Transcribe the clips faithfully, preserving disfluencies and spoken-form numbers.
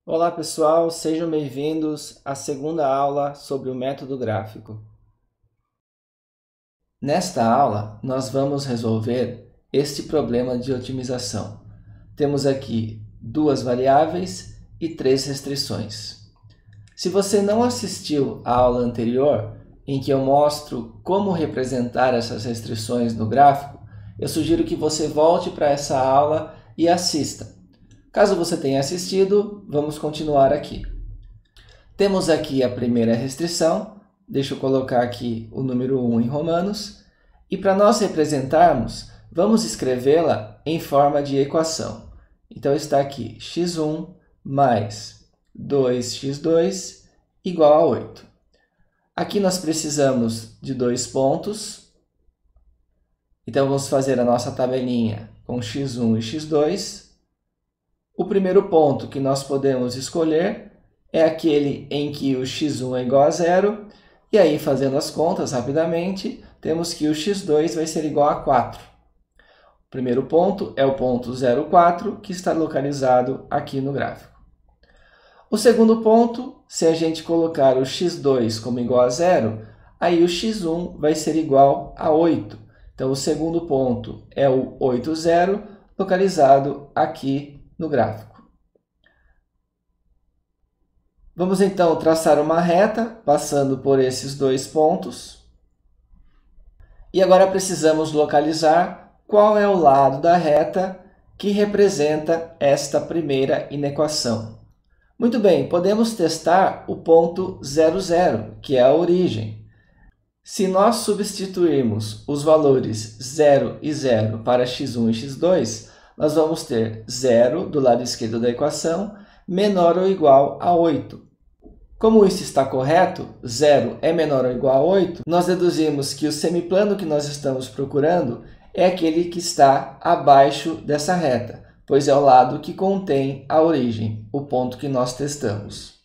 Olá pessoal, sejam bem-vindos à segunda aula sobre o método gráfico. Nesta aula, nós vamos resolver este problema de otimização. Temos aqui duas variáveis e três restrições. Se você não assistiu à aula anterior, em que eu mostro como representar essas restrições no gráfico, eu sugiro que você volte para essa aula e assista. Caso você tenha assistido, vamos continuar aqui. Temos aqui a primeira restrição, deixa eu colocar aqui o número um em romanos, e para nós representarmos, vamos escrevê-la em forma de equação. Então está aqui x um mais dois x dois igual a oito. Aqui nós precisamos de dois pontos, então vamos fazer a nossa tabelinha com x um e x dois. O primeiro ponto que nós podemos escolher é aquele em que o x um é igual a zero, e aí, fazendo as contas rapidamente, temos que o x dois vai ser igual a quatro. O primeiro ponto é o ponto zero, quatro, que está localizado aqui no gráfico. O segundo ponto, se a gente colocar o x dois como igual a zero, aí o x um vai ser igual a oito. Então, o segundo ponto é o oito, zero, localizado aqui no gráfico. Vamos então traçar uma reta, passando por esses dois pontos. E agora precisamos localizar qual é o lado da reta que representa esta primeira inequação. Muito bem, podemos testar o ponto zero, zero, que é a origem. Se nós substituirmos os valores zero e zero para x um e x dois, nós vamos ter zero do lado esquerdo da equação, menor ou igual a oito. Como isso está correto, zero é menor ou igual a oito, nós deduzimos que o semiplano que nós estamos procurando é aquele que está abaixo dessa reta, pois é o lado que contém a origem, o ponto que nós testamos.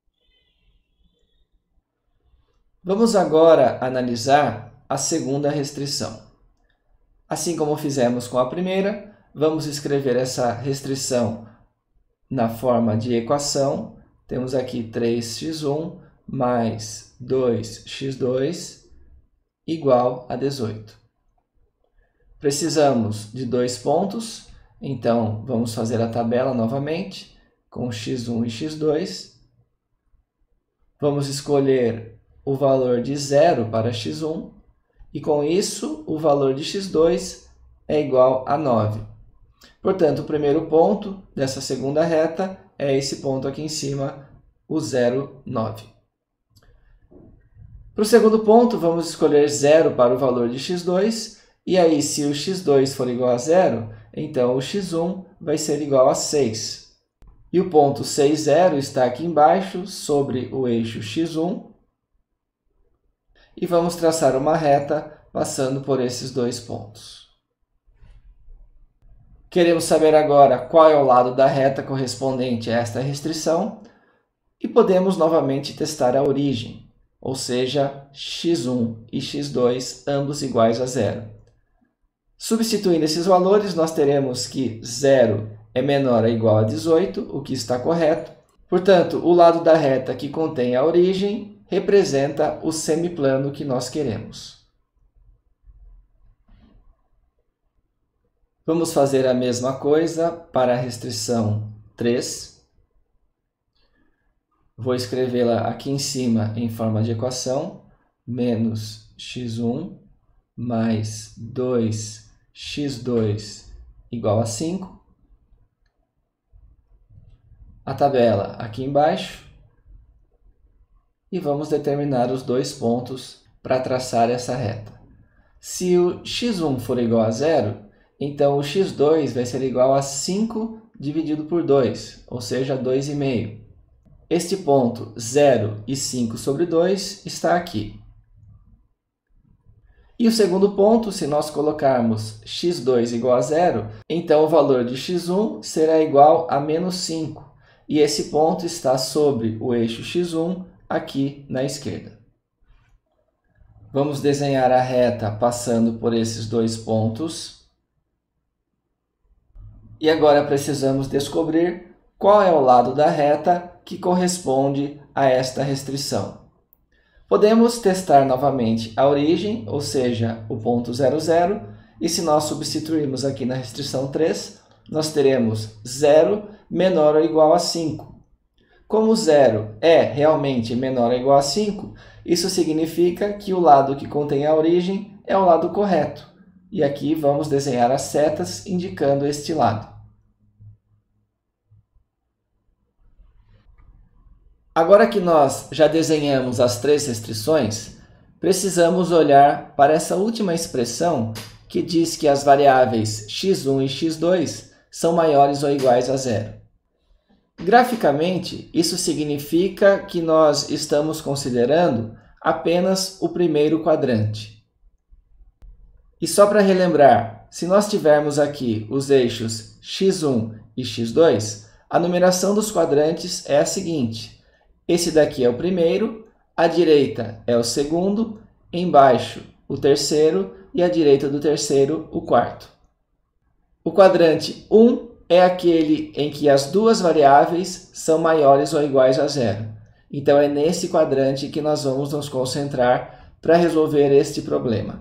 Vamos agora analisar a segunda restrição. Assim como fizemos com a primeira, vamos escrever essa restrição na forma de equação. Temos aqui três x um mais dois x dois igual a dezoito. Precisamos de dois pontos, então vamos fazer a tabela novamente com x um e x dois. Vamos escolher o valor de zero para x um e, com isso, o valor de x dois é igual a nove. Portanto, o primeiro ponto dessa segunda reta é esse ponto aqui em cima, o zero, nove. Para o segundo ponto, vamos escolher zero para o valor de x dois, e aí, se o x dois for igual a zero, então o x um vai ser igual a seis. E o ponto seis, zero está aqui embaixo, sobre o eixo x um, e vamos traçar uma reta passando por esses dois pontos. Queremos saber agora qual é o lado da reta correspondente a esta restrição e podemos novamente testar a origem, ou seja, x um e x dois, ambos iguais a zero. Substituindo esses valores, nós teremos que zero é menor ou igual a dezoito, o que está correto. Portanto, o lado da reta que contém a origem representa o semiplano que nós queremos. Vamos fazer a mesma coisa para a restrição três. Vou escrevê-la aqui em cima em forma de equação, menos x um mais dois x dois igual a cinco. A tabela aqui embaixo. E vamos determinar os dois pontos para traçar essa reta. Se o x um for igual a zero, então o x dois vai ser igual a cinco dividido por dois, ou seja, dois vírgula cinco. Este ponto zero e cinco sobre dois está aqui. E o segundo ponto, se nós colocarmos x dois igual a zero, então o valor de x um será igual a menos cinco. E esse ponto está sobre o eixo x um, aqui na esquerda. Vamos desenhar a reta passando por esses dois pontos. E agora precisamos descobrir qual é o lado da reta que corresponde a esta restrição. Podemos testar novamente a origem, ou seja, o ponto zero, zero, e se nós substituirmos aqui na restrição três, nós teremos zero menor ou igual a cinco. Como zero é realmente menor ou igual a cinco, isso significa que o lado que contém a origem é o lado correto. E aqui vamos desenhar as setas indicando este lado. Agora que nós já desenhamos as três restrições, precisamos olhar para essa última expressão que diz que as variáveis x um e x dois são maiores ou iguais a zero. Graficamente, isso significa que nós estamos considerando apenas o primeiro quadrante. E só para relembrar, se nós tivermos aqui os eixos x um e x dois, a numeração dos quadrantes é a seguinte. Esse daqui é o primeiro, à direita é o segundo, embaixo o terceiro e à direita do terceiro o quarto. O quadrante um é aquele em que as duas variáveis são maiores ou iguais a zero. Então é nesse quadrante que nós vamos nos concentrar para resolver este problema.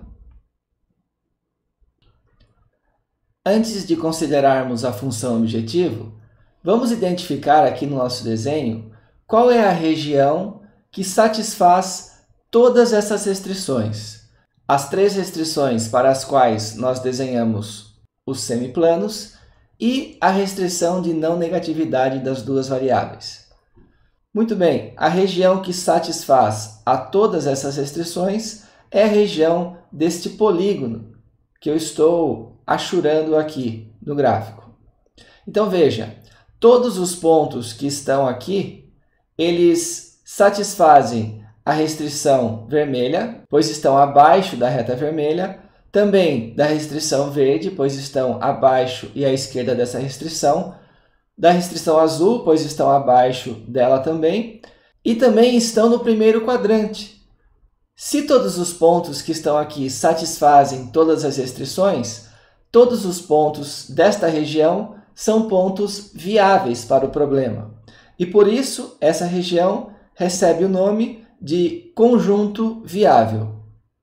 Antes de considerarmos a função objetivo, vamos identificar aqui no nosso desenho qual é a região que satisfaz todas essas restrições. As três restrições para as quais nós desenhamos os semiplanos e a restrição de não negatividade das duas variáveis. Muito bem, a região que satisfaz a todas essas restrições é a região deste polígono que eu estou achurando aqui no gráfico. Então veja, todos os pontos que estão aqui, eles satisfazem a restrição vermelha, pois estão abaixo da reta vermelha, também da restrição verde, pois estão abaixo e à esquerda dessa restrição, da restrição azul, pois estão abaixo dela também, e também estão no primeiro quadrante. Se todos os pontos que estão aqui satisfazem todas as restrições, todos os pontos desta região são pontos viáveis para o problema. E por isso, essa região recebe o nome de conjunto viável.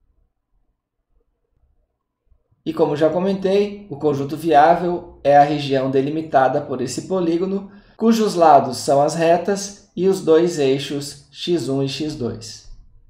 E como já comentei, o conjunto viável é a região delimitada por esse polígono, cujos lados são as retas e os dois eixos x um e x dois.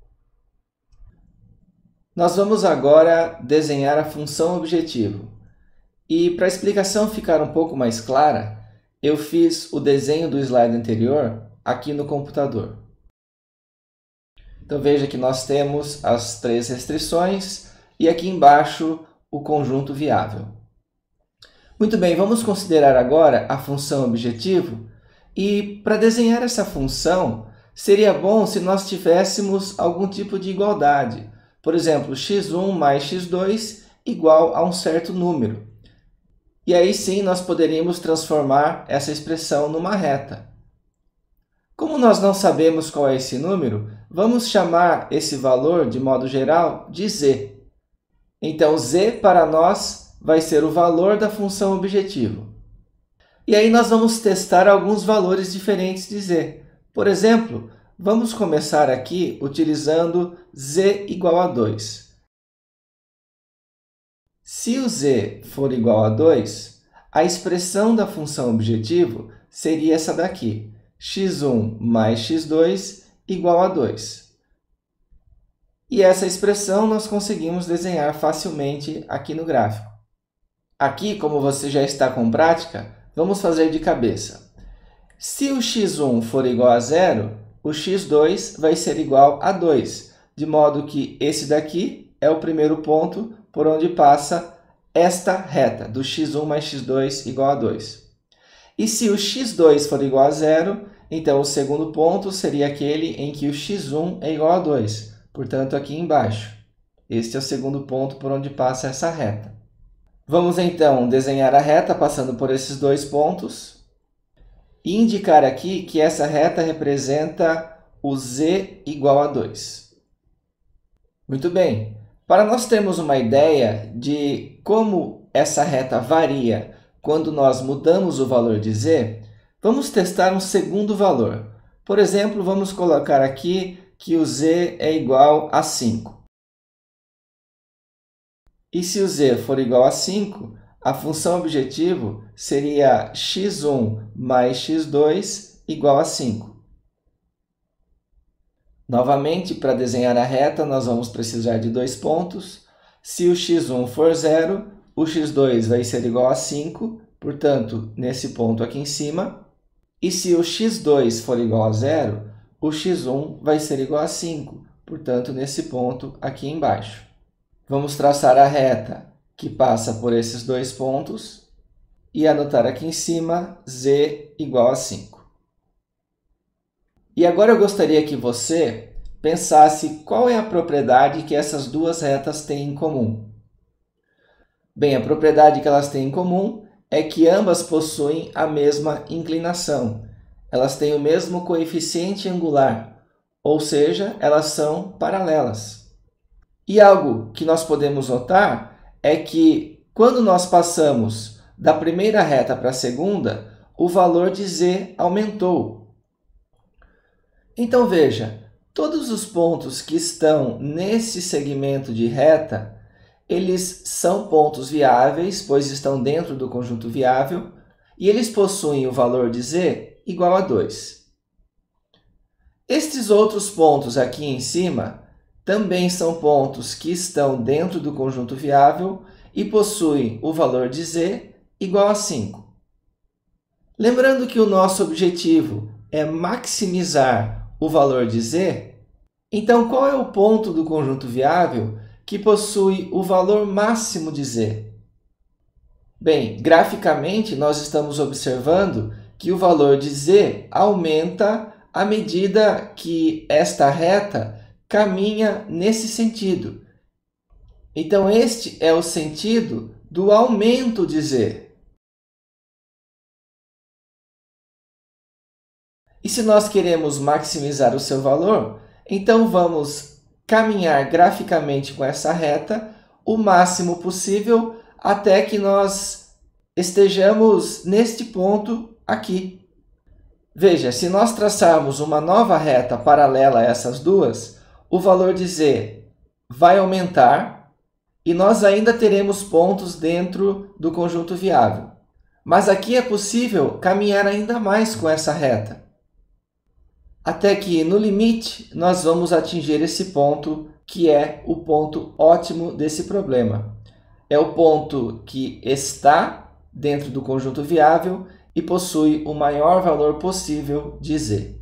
Nós vamos agora desenhar a função objetivo. E para a explicação ficar um pouco mais clara, eu fiz o desenho do slide anterior aqui no computador. Então veja que nós temos as três restrições e aqui embaixo o conjunto viável. Muito bem, vamos considerar agora a função objetivo e para desenhar essa função seria bom se nós tivéssemos algum tipo de igualdade. Por exemplo, x um mais x dois igual a um certo número. E aí sim nós poderíamos transformar essa expressão numa reta. Como nós não sabemos qual é esse número, vamos chamar esse valor, de modo geral, de z. Então, z para nós vai ser o valor da função objetivo. E aí nós vamos testar alguns valores diferentes de z. Por exemplo, vamos começar aqui utilizando z igual a dois. Se o z for igual a dois, a expressão da função objetivo seria essa daqui, x um mais x dois igual a dois. E essa expressão nós conseguimos desenhar facilmente aqui no gráfico. Aqui, como você já está com prática, vamos fazer de cabeça. Se o x um for igual a zero, o x dois vai ser igual a dois, de modo que esse daqui é o primeiro ponto por onde passa esta reta, do x um mais x dois igual a dois. E se o x dois for igual a zero, então o segundo ponto seria aquele em que o x um é igual a dois, portanto aqui embaixo. Este é o segundo ponto por onde passa essa reta. Vamos então desenhar a reta passando por esses dois pontos e indicar aqui que essa reta representa o z igual a dois. Muito bem. Para nós termos uma ideia de como essa reta varia quando nós mudamos o valor de z, Vamos testar um segundo valor. Por exemplo, vamos colocar aqui que o z é igual a cinco. E se o z for igual a cinco, a função objetivo seria x um mais x dois igual a cinco. Novamente, para desenhar a reta, nós vamos precisar de dois pontos. Se o x um for zero, o x dois vai ser igual a cinco, portanto, nesse ponto aqui em cima. E se o x dois for igual a zero, o x um vai ser igual a cinco, portanto, nesse ponto aqui embaixo. Vamos traçar a reta que passa por esses dois pontos e anotar aqui em cima z igual a cinco. E agora eu gostaria que você pensasse qual é a propriedade que essas duas retas têm em comum. Bem, a propriedade que elas têm em comum é que ambas possuem a mesma inclinação. Elas têm o mesmo coeficiente angular, ou seja, elas são paralelas. E algo que nós podemos notar é que quando nós passamos da primeira reta para a segunda, o valor de z aumentou. Então veja, todos os pontos que estão nesse segmento de reta, eles são pontos viáveis, pois estão dentro do conjunto viável, e eles possuem o valor de z igual a dois. Estes outros pontos aqui em cima também são pontos que estão dentro do conjunto viável e possuem o valor de z igual a cinco. Lembrando que o nosso objetivo é maximizar o valor de z, então qual é o ponto do conjunto viável que possui o valor máximo de z? Bem, graficamente, nós estamos observando que o valor de z aumenta à medida que esta reta caminha nesse sentido. Então, este é o sentido do aumento de z. E se nós queremos maximizar o seu valor, então vamos caminhar graficamente com essa reta o máximo possível até que nós estejamos neste ponto aqui. Veja, se nós traçarmos uma nova reta paralela a essas duas, o valor de z vai aumentar e nós ainda teremos pontos dentro do conjunto viável. Mas aqui é possível caminhar ainda mais com essa reta, até que, no limite, nós vamos atingir esse ponto, que é o ponto ótimo desse problema. É o ponto que está dentro do conjunto viável e possui o maior valor possível de z.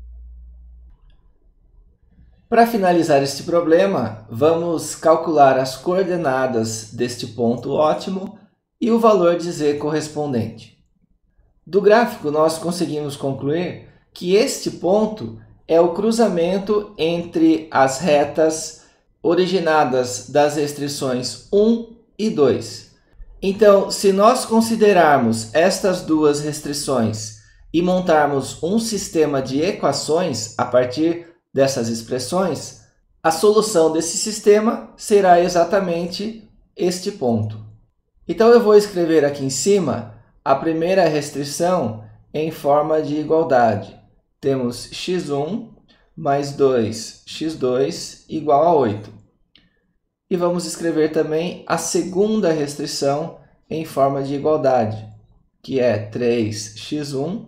Para finalizar este problema, vamos calcular as coordenadas deste ponto ótimo e o valor de z correspondente. Do gráfico, nós conseguimos concluir que este ponto é o cruzamento entre as retas originadas das restrições um e dois. Então, se nós considerarmos estas duas restrições e montarmos um sistema de equações a partir dessas expressões, a solução desse sistema será exatamente este ponto. Então, eu vou escrever aqui em cima a primeira restrição em forma de igualdade. Temos x um mais dois x dois igual a oito. E vamos escrever também a segunda restrição em forma de igualdade, que é três x um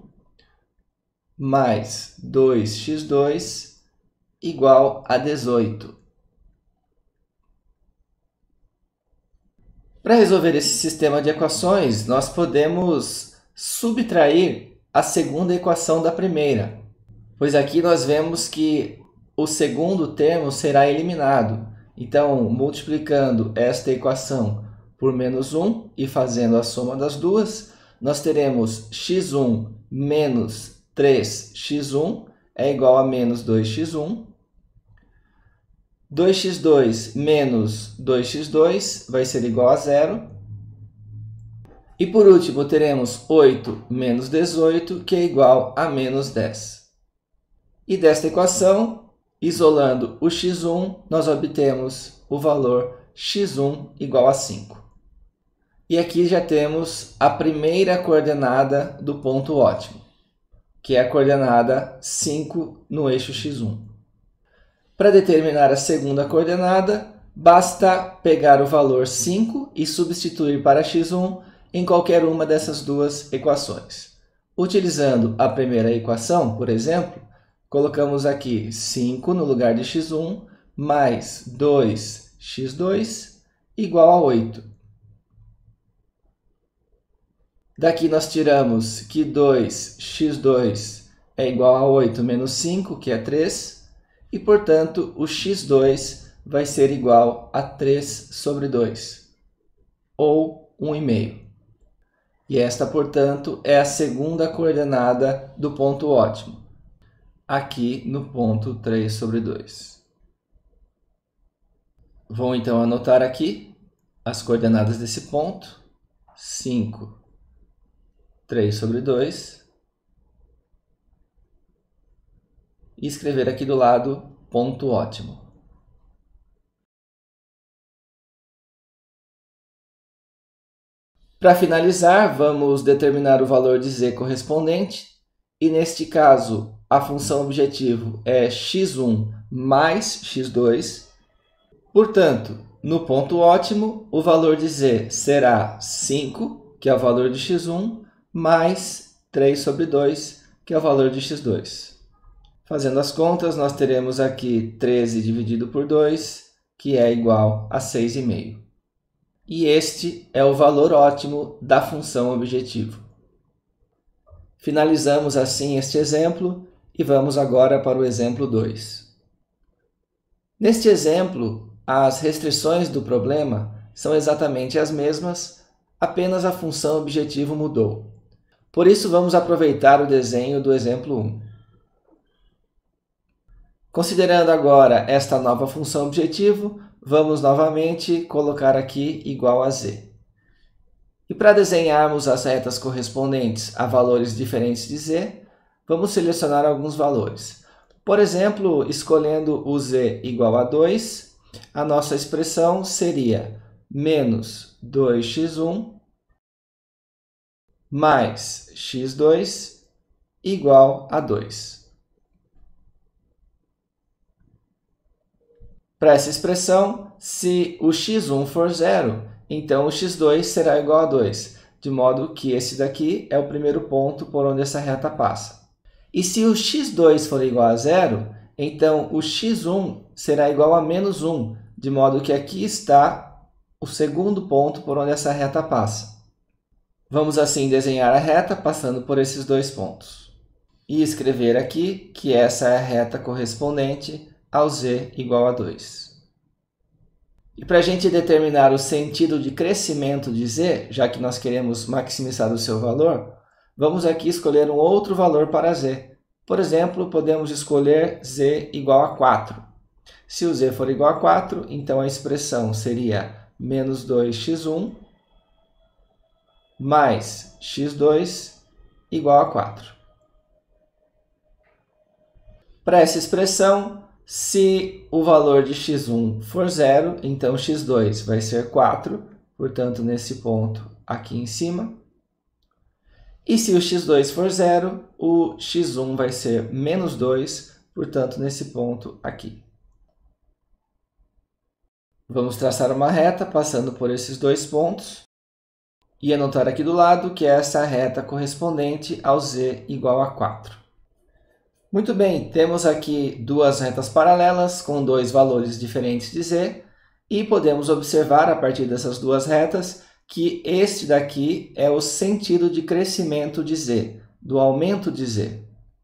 mais dois x dois igual a dezoito. Para resolver esse sistema de equações, nós podemos subtrair a segunda equação da primeira, pois aqui nós vemos que o segundo termo será eliminado. Então, multiplicando esta equação por menos um e fazendo a soma das duas, nós teremos x um menos três x um é igual a menos dois x um. dois x dois menos dois x dois vai ser igual a zero. E por último, teremos oito menos dezoito, que é igual a menos dez. E desta equação, isolando o x um, nós obtemos o valor x um igual a cinco. E aqui já temos a primeira coordenada do ponto ótimo. que é a coordenada cinco no eixo x um. Para determinar a segunda coordenada, basta pegar o valor cinco e substituir para x um em qualquer uma dessas duas equações. Utilizando a primeira equação, por exemplo, colocamos aqui cinco no lugar de x um mais dois x dois igual a oito. Daqui nós tiramos que dois x dois é igual a oito menos cinco, que é três, e, portanto, o x dois vai ser igual a três sobre dois, ou um vírgula cinco. E esta, portanto, é a segunda coordenada do ponto ótimo, aqui no ponto três sobre dois. Vou então anotar aqui as coordenadas desse ponto: cinco, três sobre dois, e escrever aqui do lado ponto ótimo. Para finalizar, vamos determinar o valor de z correspondente, e neste caso a função objetivo é x um mais x dois. Portanto, no ponto ótimo, o valor de z será cinco, que é o valor de x um, mais três sobre dois, que é o valor de x dois. Fazendo as contas, nós teremos aqui treze dividido por dois, que é igual a seis vírgula cinco. E este é o valor ótimo da função objetivo. Finalizamos assim este exemplo e vamos agora para o exemplo dois. Neste exemplo, as restrições do problema são exatamente as mesmas, apenas a função objetivo mudou. Por isso, vamos aproveitar o desenho do exemplo um. Considerando agora esta nova função objetivo, vamos novamente colocar aqui igual a z. E para desenharmos as retas correspondentes a valores diferentes de z, vamos selecionar alguns valores. Por exemplo, escolhendo o z igual a dois, a nossa expressão seria menos dois x um mais x dois igual a dois. Para essa expressão, se o x um for zero, então o x dois será igual a dois, de modo que esse daqui é o primeiro ponto por onde essa reta passa. E se o x dois for igual a zero, então o x um será igual a menos um, de modo que aqui está o segundo ponto por onde essa reta passa. Vamos assim desenhar a reta passando por esses dois pontos. E escrever aqui que essa é a reta correspondente ao z igual a dois. E para a gente determinar o sentido de crescimento de z, já que nós queremos maximizar o seu valor, vamos aqui escolher um outro valor para z. Por exemplo, podemos escolher z igual a quatro. Se o z for igual a quatro, então a expressão seria menos dois x um mais x dois igual a quatro. Para essa expressão, se o valor de x um for zero, então x dois vai ser quatro, portanto, nesse ponto aqui em cima. E se o x dois for zero, o x um vai ser menos dois, portanto, nesse ponto aqui. Vamos traçar uma reta passando por esses dois pontos e anotar aqui do lado que essa é a reta correspondente ao z igual a quatro. Muito bem, temos aqui duas retas paralelas com dois valores diferentes de z e podemos observar a partir dessas duas retas que este daqui é o sentido de crescimento de z, do aumento de z.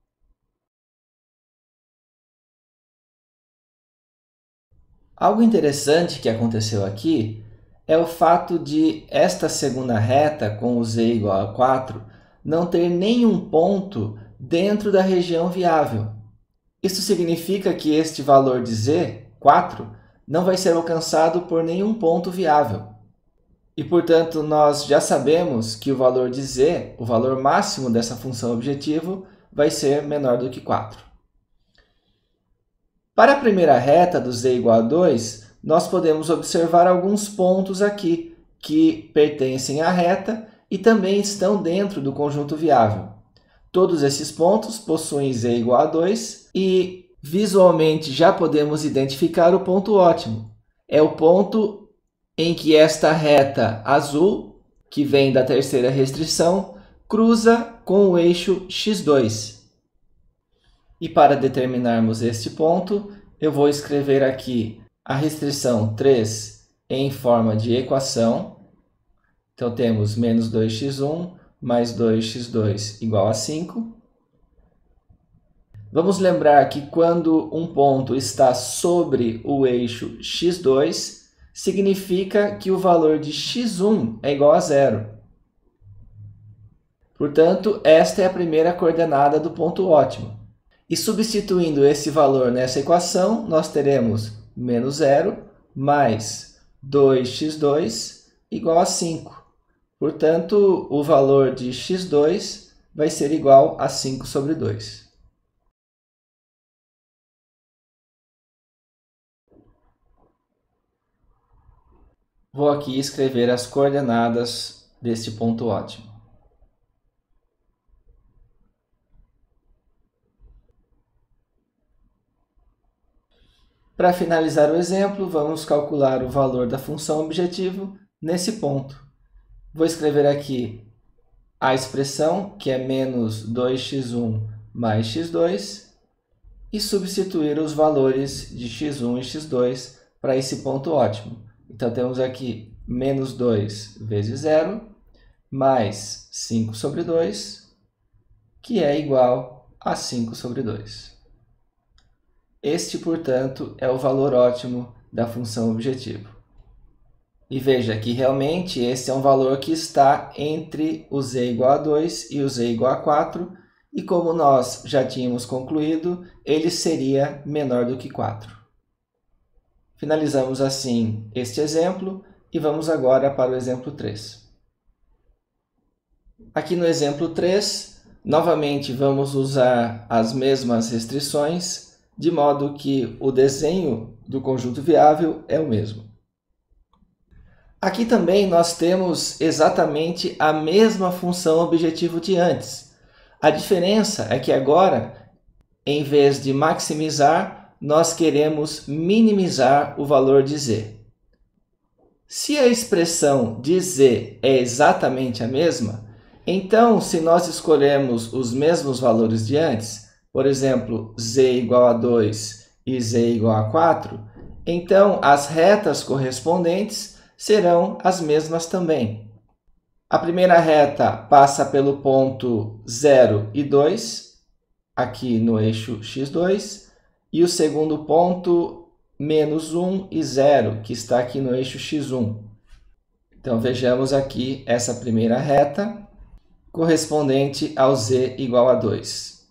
Algo interessante que aconteceu aqui é o fato de esta segunda reta com o z igual a quatro não ter nenhum ponto dentro da região viável. Isso significa que este valor de z, quatro, não vai ser alcançado por nenhum ponto viável. E, portanto, nós já sabemos que o valor de z, o valor máximo dessa função objetivo, vai ser menor do que quatro. Para a primeira reta do z igual a dois, nós podemos observar alguns pontos aqui que pertencem à reta e também estão dentro do conjunto viável. Todos esses pontos possuem z igual a dois e visualmente já podemos identificar o ponto ótimo. É o ponto em que esta reta azul, que vem da terceira restrição, cruza com o eixo x dois. E para determinarmos este ponto, eu vou escrever aqui a restrição três em forma de equação. Então, temos menos dois x um mais dois x dois igual a cinco. Vamos lembrar que quando um ponto está sobre o eixo x dois, significa que o valor de x um é igual a zero. Portanto, esta é a primeira coordenada do ponto ótimo. E substituindo esse valor nessa equação, nós teremos menos zero mais dois x dois igual a cinco. Portanto, o valor de x dois vai ser igual a cinco sobre dois. Vou aqui escrever as coordenadas deste ponto ótimo. Para finalizar o exemplo, vamos calcular o valor da função objetivo nesse ponto. Vou escrever aqui a expressão, que é menos dois x um mais x dois, e substituir os valores de x um e x dois para esse ponto ótimo. Então, temos aqui menos dois vezes zero, mais cinco sobre dois, que é igual a cinco sobre dois. Este, portanto, é o valor ótimo da função objetivo. E veja que realmente esse é um valor que está entre o z igual a dois e o z igual a quatro, e como nós já tínhamos concluído, ele seria menor do que quatro. Finalizamos assim este exemplo e vamos agora para o exemplo três. Aqui no exemplo três, novamente vamos usar as mesmas restrições, de modo que o desenho do conjunto viável é o mesmo. Aqui também nós temos exatamente a mesma função objetivo de antes. A diferença é que agora, em vez de maximizar, nós queremos minimizar o valor de z. Se a expressão de z é exatamente a mesma, então, se nós escolhermos os mesmos valores de antes, por exemplo, z igual a dois e z igual a quatro, então as retas correspondentes serão as mesmas também. A primeira reta passa pelo ponto zero e dois, aqui no eixo x dois, e o segundo ponto, menos um e zero, que está aqui no eixo x um. Então, vejamos aqui essa primeira reta, correspondente ao z igual a dois.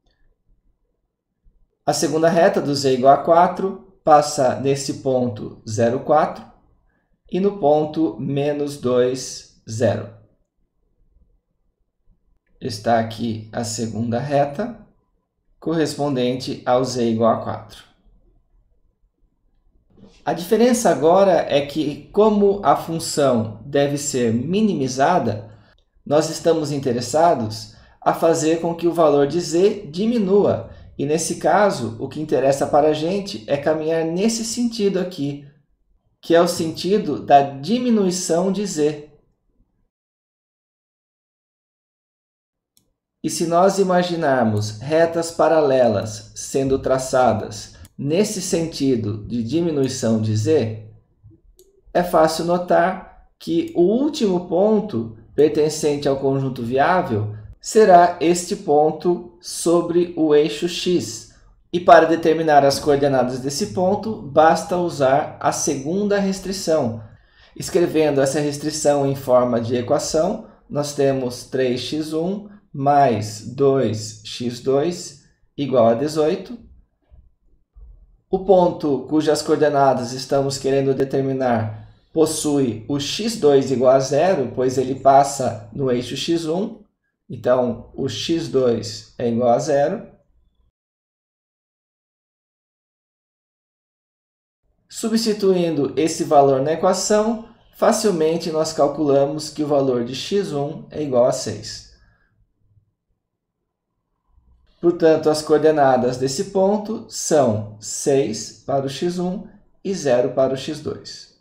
A segunda reta, do z igual a quatro, passa nesse ponto zero, quatro, e no ponto menos dois, zero. Está aqui a segunda reta, correspondente ao z igual a quatro. A diferença agora é que, como a função deve ser minimizada, nós estamos interessados a fazer com que o valor de z diminua. E, nesse caso, o que interessa para a gente é caminhar nesse sentido aqui, que é o sentido da diminuição de z. E se nós imaginarmos retas paralelas sendo traçadas nesse sentido de diminuição de z, é fácil notar que o último ponto pertencente ao conjunto viável será este ponto sobre o eixo x. E para determinar as coordenadas desse ponto, basta usar a segunda restrição. Escrevendo essa restrição em forma de equação, nós temos três x um mais dois x dois igual a dezoito. O ponto cujas coordenadas estamos querendo determinar possui o x dois igual a zero, pois ele passa no eixo x um. Então, o x dois é igual a zero. Substituindo esse valor na equação, facilmente nós calculamos que o valor de x um é igual a seis. Portanto, as coordenadas desse ponto são seis para o x um e zero para o x dois.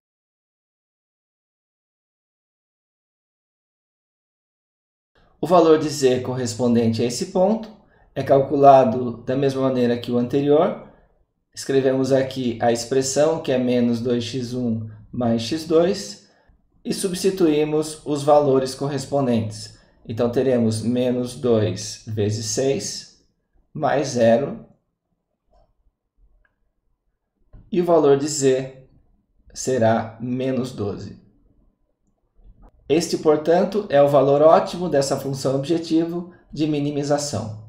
O valor de z correspondente a esse ponto é calculado da mesma maneira que o anterior. Escrevemos aqui a expressão, que é menos dois x um mais x dois, e substituímos os valores correspondentes. Então, teremos menos dois vezes seis, mais zero, e o valor de z será menos doze. Este, portanto, é o valor ótimo dessa função objetivo de minimização.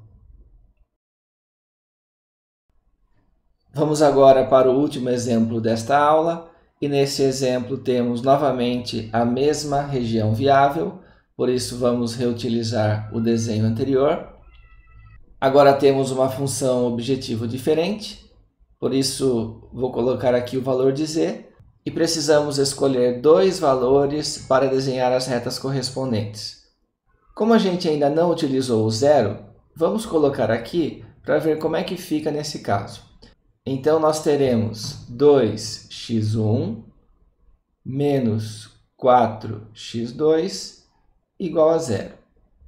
Vamos agora para o último exemplo desta aula, e nesse exemplo temos novamente a mesma região viável, por isso vamos reutilizar o desenho anterior. Agora temos uma função objetivo diferente, por isso vou colocar aqui o valor de z, e precisamos escolher dois valores para desenhar as retas correspondentes. Como a gente ainda não utilizou o zero, vamos colocar aqui para ver como é que fica nesse caso. Então, nós teremos dois x um menos quatro x dois igual a zero.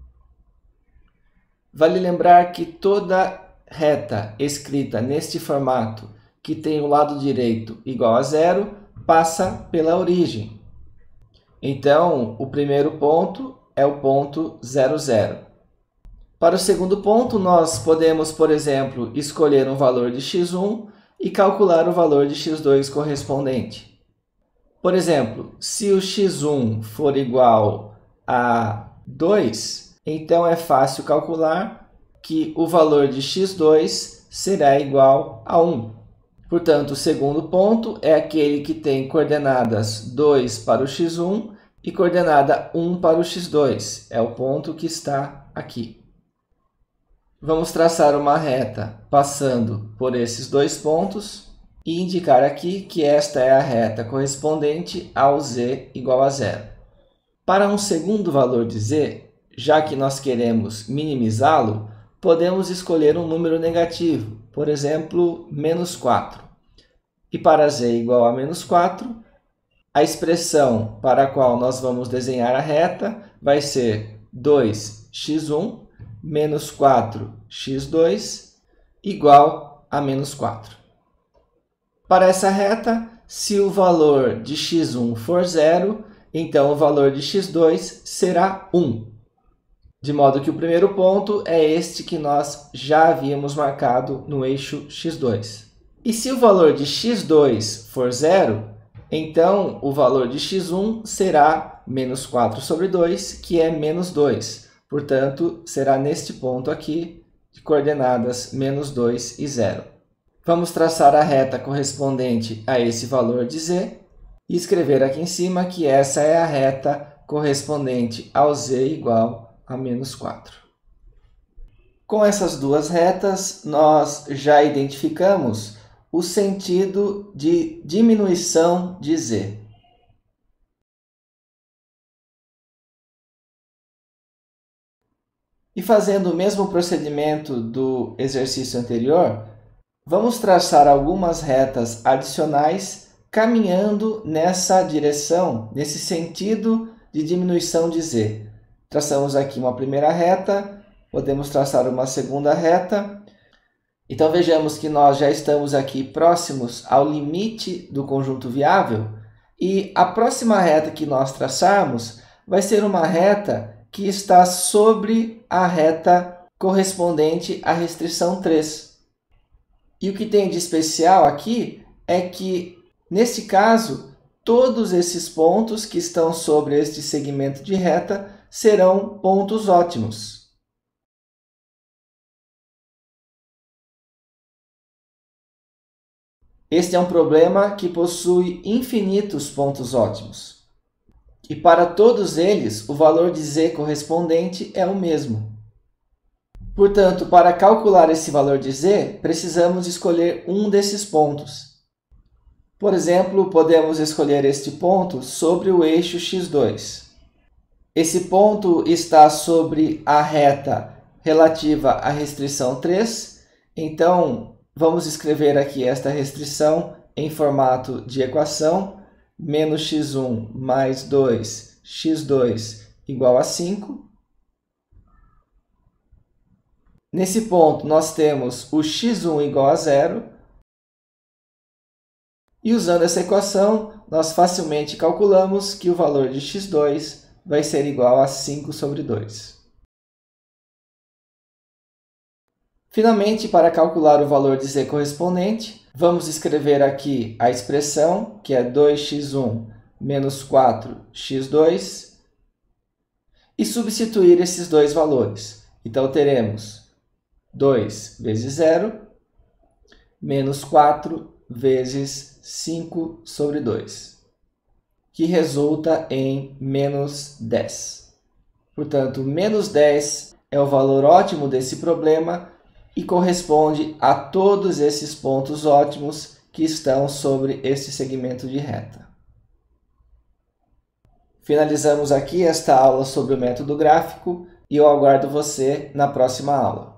Vale lembrar que toda reta escrita neste formato, que tem o lado direito igual a zero, passa pela origem. Então, o primeiro ponto é o ponto zero, zero. Para o segundo ponto, nós podemos, por exemplo, escolher um valor de x um e calcular o valor de x dois correspondente. Por exemplo, se o x um for igual a dois, então é fácil calcular que o valor de x dois será igual a um. Portanto, o segundo ponto é aquele que tem coordenadas dois para o x um e coordenada um para o x dois. É o ponto que está aqui. Vamos traçar uma reta passando por esses dois pontos e indicar aqui que esta é a reta correspondente ao z igual a zero. Para um segundo valor de z, já que nós queremos minimizá-lo, podemos escolher um número negativo, por exemplo, menos quatro. E para z igual a menos quatro, a expressão para a qual nós vamos desenhar a reta vai ser dois x um menos quatro x dois igual a menos quatro. Para essa reta, se o valor de x um for zero, então o valor de x dois será um. De modo que o primeiro ponto é este que nós já havíamos marcado no eixo x dois. E se o valor de x dois for zero, então o valor de x um será menos quatro sobre dois, que é menos dois. Portanto, será neste ponto aqui, de coordenadas menos dois e zero. Vamos traçar a reta correspondente a esse valor de z e escrever aqui em cima que essa é a reta correspondente ao z igual a menos quatro. Com essas duas retas, nós já identificamos o sentido de diminuição de z. E fazendo o mesmo procedimento do exercício anterior, vamos traçar algumas retas adicionais caminhando nessa direção, nesse sentido de diminuição de z. Traçamos aqui uma primeira reta, podemos traçar uma segunda reta. Então, vejamos que nós já estamos aqui próximos ao limite do conjunto viável e a próxima reta que nós traçarmos vai ser uma reta que está sobre a reta correspondente à restrição três. E o que tem de especial aqui é que, nesse caso, todos esses pontos que estão sobre este segmento de reta serão pontos ótimos. Este é um problema que possui infinitos pontos ótimos. E para todos eles, o valor de z correspondente é o mesmo. Portanto, para calcular esse valor de z, precisamos escolher um desses pontos. Por exemplo, podemos escolher este ponto sobre o eixo x dois. Esse ponto está sobre a reta relativa à restrição três. Então, vamos escrever aqui esta restrição em formato de equação. Menos x um mais dois, x dois igual a cinco. Nesse ponto, nós temos o x um igual a zero. E usando essa equação, nós facilmente calculamos que o valor de x dois vai ser igual a cinco sobre dois. Finalmente, para calcular o valor de z correspondente, vamos escrever aqui a expressão, que é dois x um menos quatro x dois, e substituir esses dois valores. Então, teremos dois vezes zero, menos quatro vezes cinco sobre dois, que resulta em menos dez. Portanto, menos dez é o valor ótimo desse problema e corresponde a todos esses pontos ótimos que estão sobre este segmento de reta. Finalizamos aqui esta aula sobre o método gráfico e eu aguardo você na próxima aula.